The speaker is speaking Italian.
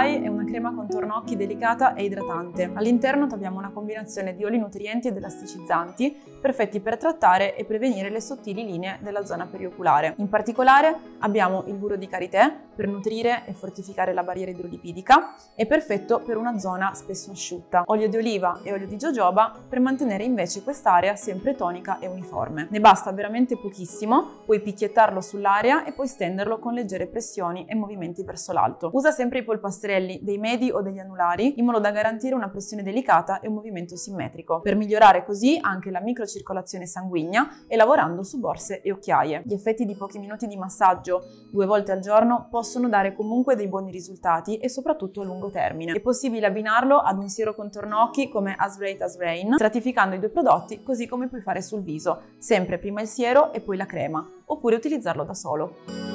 Eye è una crema contorno occhi delicata e idratante. All'interno troviamo una combinazione di oli nutrienti ed elasticizzanti, perfetti per trattare e prevenire le sottili linee della zona perioculare. In particolare abbiamo il burro di karité per nutrire e fortificare la barriera idrolipidica, è perfetto per una zona spesso asciutta. Olio di oliva e olio di jojoba per mantenere invece quest'area sempre tonica e uniforme. Ne basta veramente pochissimo, puoi picchiettarlo sull'area e poi stenderlo con leggere pressioni e movimenti verso l'alto. Usa sempre i polpastrelli dei medi o degli anulari in modo da garantire una pressione delicata e un movimento simmetrico, per migliorare così anche la microcircolazione sanguigna e lavorando su borse e occhiaie. Gli effetti di pochi minuti di massaggio 2 volte al giorno possono dare comunque dei buoni risultati e soprattutto a lungo termine. È possibile abbinarlo ad un siero contorno occhi come As Bright as Rain, stratificando i due prodotti così come puoi fare sul viso, sempre prima il siero e poi la crema, oppure utilizzarlo da solo.